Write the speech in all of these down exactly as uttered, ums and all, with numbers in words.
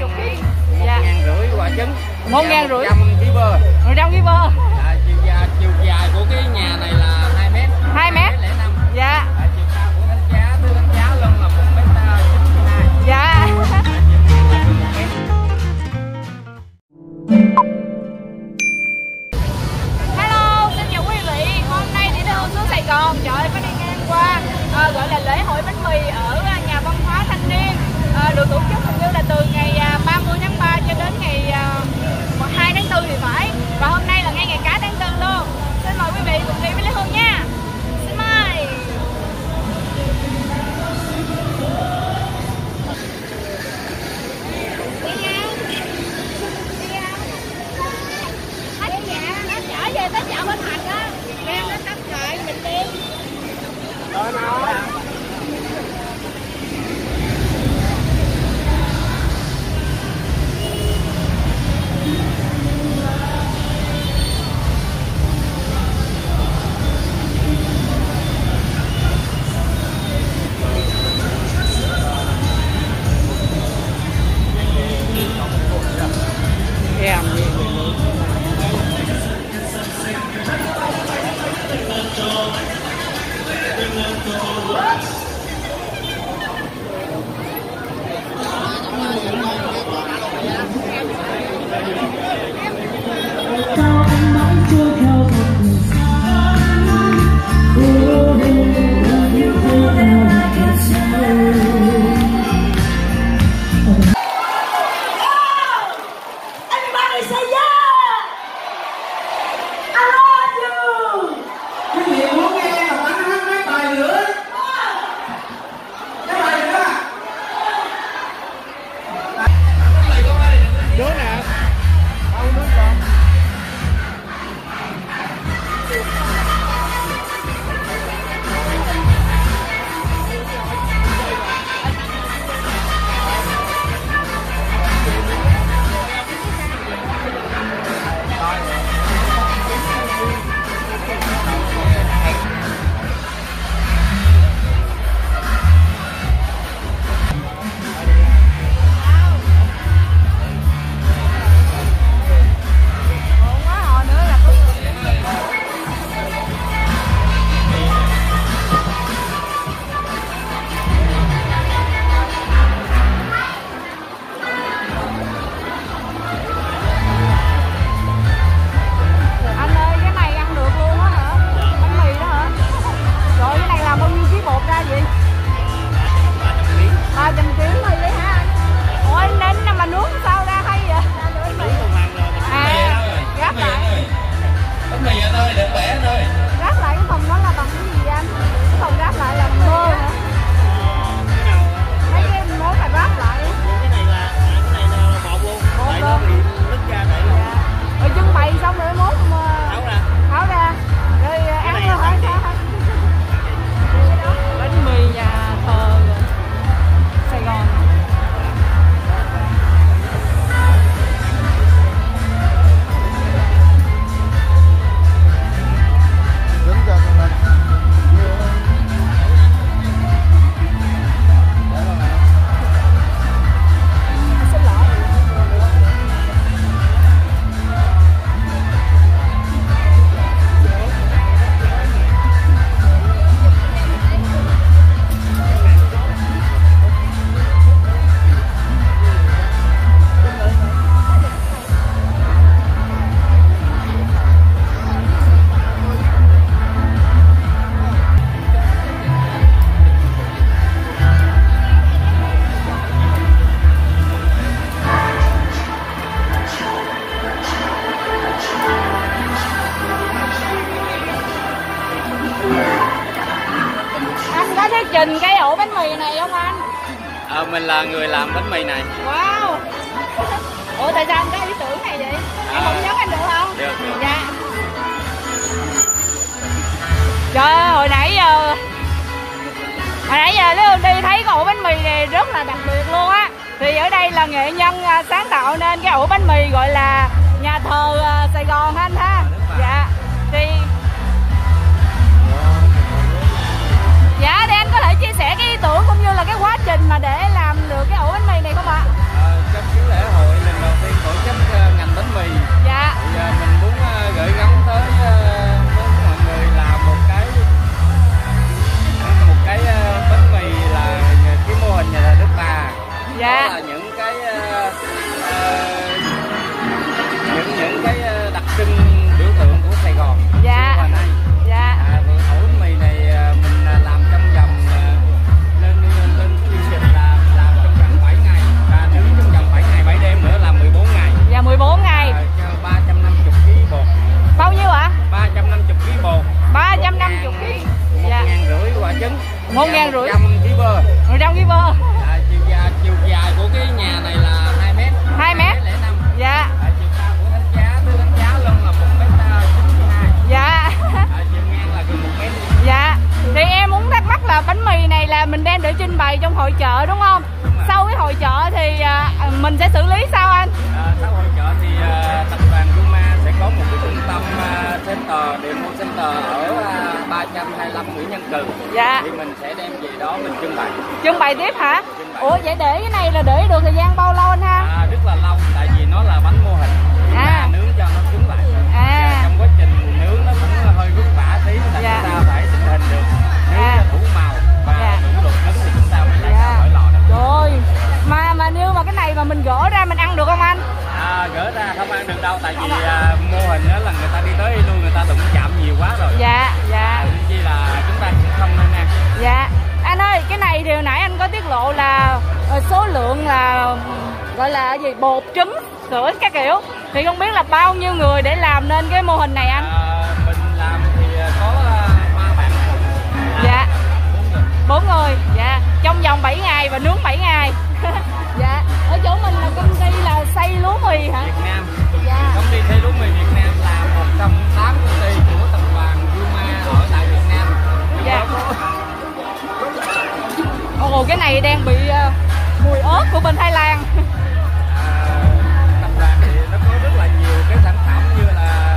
chục ký. Một Dạ. ngàn rưỡi quả trứng. Một ngàn rưỡi. Một trăm ký bơ. Một trăm ký bơ. À, chiều dài chiều dài của cái nhà này là hai mét. Hai mét. lẻ năm. Dạ. À, chiều cao của đánh giá tôi đánh giá luôn là một mét chín mươi hai. Dạ. Hello, xin chào quý vị. Hôm nay thì tôi xuống Sài Gòn. Trời ơi, có đi ngang qua à, gọi là lễ hội bánh mì ở nhà văn hóa thanh niên. À, được tổ chức hình như là từ ngày ba mươi tháng ba cho đến ngày hai tháng tư thì phải. Và hôm nay là ngay ngày cả tháng tư luôn. Xin mời quý vị cùng đi với Lê Hương nha. Xin mời. Về tới chợ Bến Thành á, đem nó tắt lại mình đi. Rồi nào. Em đi về núi. Trình cái ổ bánh mì này không anh? Ờ, mình là người làm bánh mì này. Wow. Ủa tại sao anh có ý tưởng này vậy? À, em không nhớ anh được không? Được, được. Dạ. Trời ơi, hồi nãy giờ hồi nãy giờ Lê Hương đi thấy cái ổ bánh mì này rất là đặc biệt luôn á. Thì ở đây là nghệ nhân sáng tạo nên cái ổ bánh mì gọi là nhà thờ Sài Gòn anh ha. Dạ. Thì Dạ, thì anh có thể chia sẻ cái ý tưởng cũng như là cái quá trình mà để làm được cái ổ bánh mì này không ạ? À, trong cái lễ mình sẽ xử lý sao anh? À, sau hội chợ thì uh, tập đoàn Yuma sẽ có một cái trung tâm uh, center, demo center ở uh, ba trăm hai mươi lăm Nguyễn Nhân Cừ. Dạ. Thì mình sẽ đem về đó mình trưng bày. Trưng bày tiếp hả? Trưng bày. Ủa vậy để cái này là để được thời gian bao lâu anh ha? À, rất là lâu, tại vì nó là bánh mô hình. Chúng à. ta nướng cho nó cứng lại. À. Trong quá trình nướng nó cũng hơi vất vả tí, là dạ. chúng ta phải định hình được nướng à. đủ màu và dạ. đủ độ cứng thì chúng ta mới lấy dạ. ra khỏi lò đó. Trời, mà mà như mà cái này mà mình gỡ ra mình ăn được không anh? À, gỡ ra không ăn được đâu, tại vì à, mô hình đó là người ta đi tới đi lui, người ta đụng chạm nhiều quá rồi. Dạ, dạ. Chỉ là chúng ta cũng không nên ăn. Dạ. Anh ơi, cái này thì hồi nãy anh có tiết lộ là số lượng là gọi là gì, bột, trứng, sữa các kiểu. Thì không biết là bao nhiêu người để làm nên cái mô hình này anh? À, mình làm thì có ba bạn. Dạ. Bốn người. Dạ. Trong vòng bảy ngày và nướng bảy ngày. Dạ. Ở chỗ mình là công ty là xay lúa mì hả? Việt Nam. Dạ. Công ty xay lúa mì Việt Nam là một trong tám công ty của tập đoàn Yuma ở tại Việt Nam. Dạ. Ồ, cái này đang bị uh, mùi ớt của bên Thái Lan. À, tập đoàn thì nó có rất là nhiều cái sản phẩm như là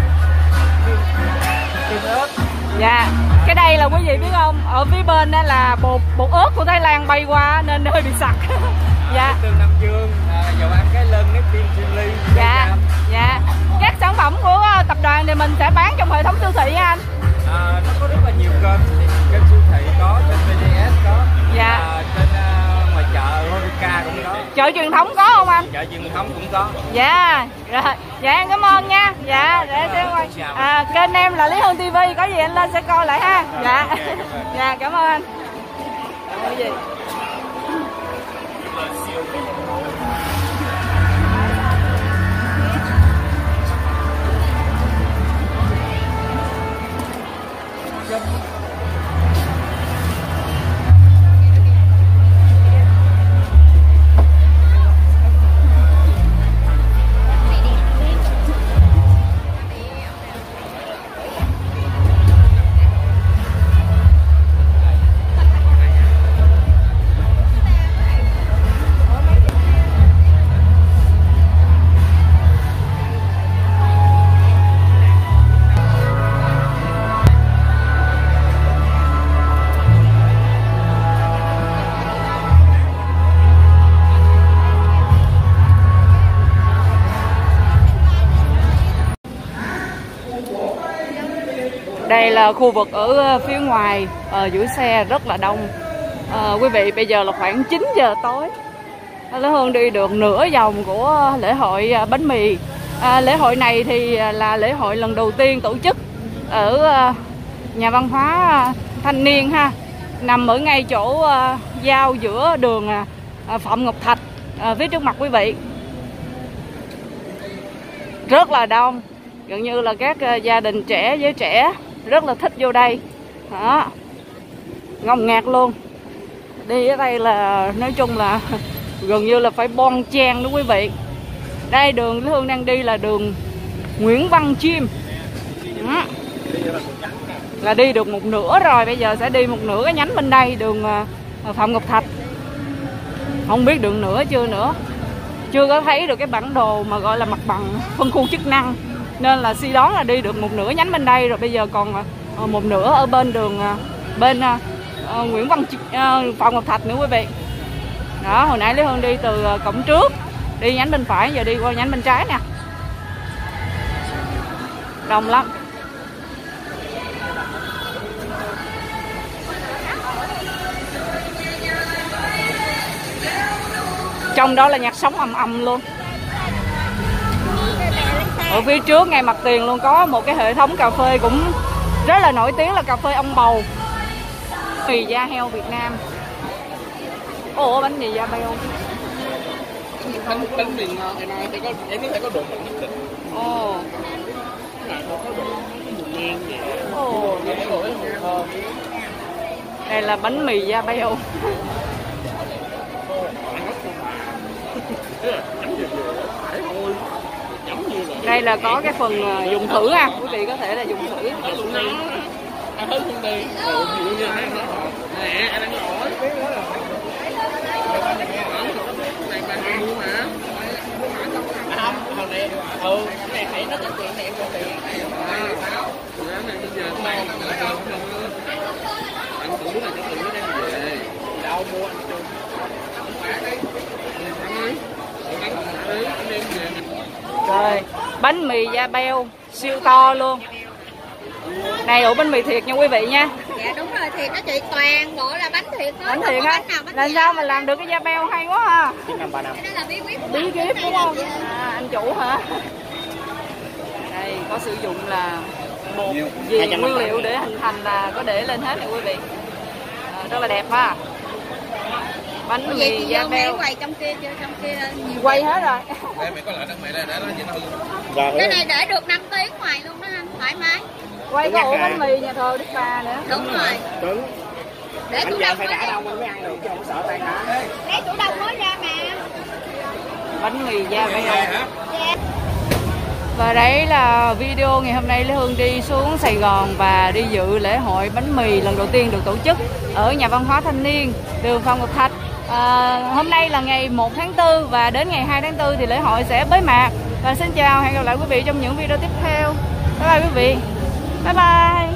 tương ớt. Dạ. Cái đây là quý vị biết không, ở phía bên đó là bột bột ớt của Thái Lan bay qua nên hơi bị sặc. Dạ. À, tương Nam Dương, à, dầu ăn cái lân, nếp tiên chili. Dạ. Dạ. Các sản phẩm của tập đoàn thì mình sẽ bán trong hệ thống siêu thị nha anh. À, nó có rất là nhiều kênh, kênh siêu thị có, trên bê đê ét có, dạ. à, trên uh, ngoài chợ Horeca cũng có. Chợ truyền thống có không anh? Chợ truyền thống cũng có. Dạ. Rồi. Dạ em cảm ơn nha. Dạ, để xem ngoài. À, kênh em là Lý Hương ti vi, có gì anh lên sẽ coi lại ha. Dạ. Dạ, cảm ơn anh. Cái gì? Đây là khu vực ở phía ngoài, à, giữ xe rất là đông. À, quý vị, bây giờ là khoảng chín giờ tối. Lễ Hương đi được nửa vòng của lễ hội bánh mì. À, lễ hội này thì là lễ hội lần đầu tiên tổ chức ở nhà văn hóa thanh niên ha, nằm ở ngay chỗ giao giữa đường Phạm Ngọc Thạch, à, phía trước mặt quý vị. Rất là đông, gần như là các gia đình trẻ với trẻ rất là thích vô đây đó, ngồng ngạt luôn. Đi ở đây là nói chung là gần như là phải bon chen đó quý vị. Đây đường Lý Hương đang đi là đường Nguyễn Văn Chim đó. Là đi được một nửa rồi, bây giờ sẽ đi một nửa cái nhánh bên đây đường Phạm Ngọc Thạch. Không biết đường nữa chưa nữa, chưa có thấy được cái bản đồ mà gọi là mặt bằng phân khu chức năng, nên là suy đoán là đi được một nửa nhánh bên đây rồi. Bây giờ còn một nửa ở bên đường bên uh, Nguyễn Văn uh, Phạm Ngọc Thạch nữa quý vị. Đó, hồi nãy Lý Hương đi từ cổng trước đi nhánh bên phải, giờ đi qua nhánh bên trái nè. Đông lắm. Trong đó là nhạc sống ầm ầm luôn. Ở phía trước ngay mặt tiền luôn có một cái hệ thống cà phê cũng rất là nổi tiếng là cà phê ông Bầu. Mì da heo Việt Nam. Ồ, bánh mì da heo. Bánh bánh mì ngon, em ăn phải có em phải có độ mặn nhất định. Ồ. Này nó có độ ngang vậy. Ồ, đây là bánh mì da heo. Đây là có cái phần dùng thử ha, quý vị có thể là dùng thử. Anh thấy không đi, nè, anh đang hỏi. Này bạn mua mà. Ừ, cái này thấy nó tiện tiện thì em cho tiền. Anh cũng là cho tụi nó đem về. Đâu mua anh chưa? Rồi, bánh mì da beo siêu to luôn. Này ủ bánh mì thiệt nha quý vị nha. Dạ đúng rồi, thiệt đó chị, toàn bộ là bánh thiệt hết. Bánh thiệt á. Làm sao mà làm được cái da beo hay quá ha. chín năm ba năm. Cái đó là bí quyết của Bí kíp đúng không? À, anh chủ hả? Đây có sử dụng là một gì nguyên liệu để hình thành là có để lên hết này quý vị. À, rất là đẹp ha. Bánh mì da beo. Quay trong kia chưa, trong kia nhiều. Quay hết rồi. Đây mày có lại đất mày đây để nó vậy thôi. Cái này để được năm tiếng ngoài luôn đó anh, thoải mái. Quay có ổ bánh mì nhà thờ Đức Bà nữa. Đúng rồi. Đúng. Để Anh tủ giờ đông phải mới đã đâu anh mới ăn được chứ không sợ tan hả? Để tủ đông mới ra mà. Bánh mì da beo. Và đấy là video ngày hôm nay Lê Hương đi xuống Sài Gòn và đi dự lễ hội bánh mì lần đầu tiên được tổ chức ở nhà văn hóa thanh niên đường Phan Ngọc Thạch. À, hôm nay là ngày một tháng tư và đến ngày hai tháng tư thì lễ hội sẽ bế mạc. Và xin chào, hẹn gặp lại quý vị trong những video tiếp theo. Bye bye quý vị. Bye bye.